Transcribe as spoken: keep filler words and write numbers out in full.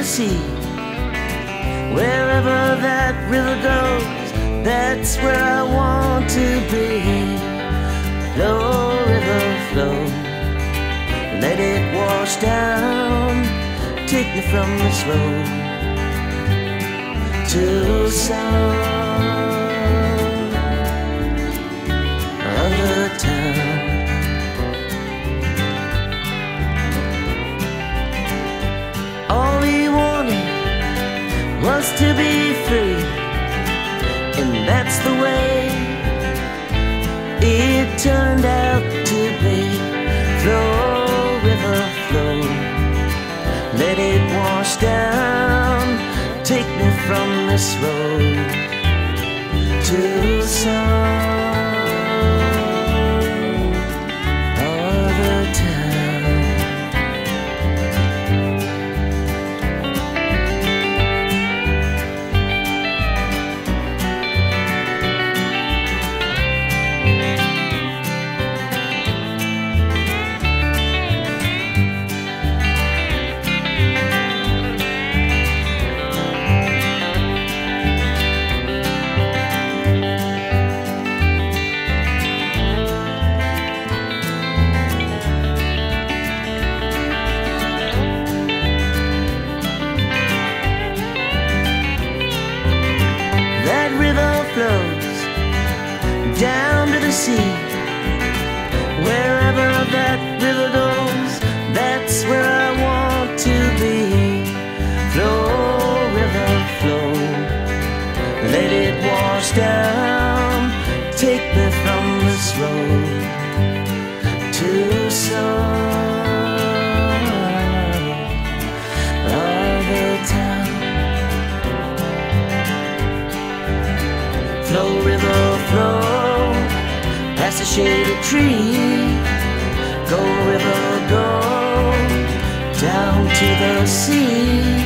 the sea. Wherever that river goes, that's where I want to be. Flow, river, flow, let it wash down, take me from this road to some other town. All we wanted was to be free, and that's the way it turned out to be. Flow, river, flow, let it wash down, take me from this road to some other town. Down to the sea. Wherever that river goes, that's where I want to be. Flow, river, flow, let it wash down, take me from this road to some other town. Flow, river, flow, past the shady tree. Go, river, go, down to the sea.